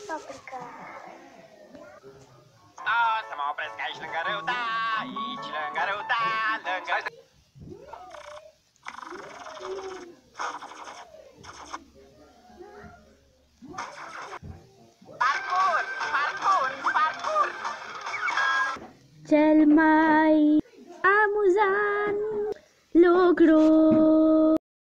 Paprika. Să mă opresc aici lângă râu, da, aici lângă râu, da, lângă... Parcur, parcur, parcur! Cel mai amuzant lucru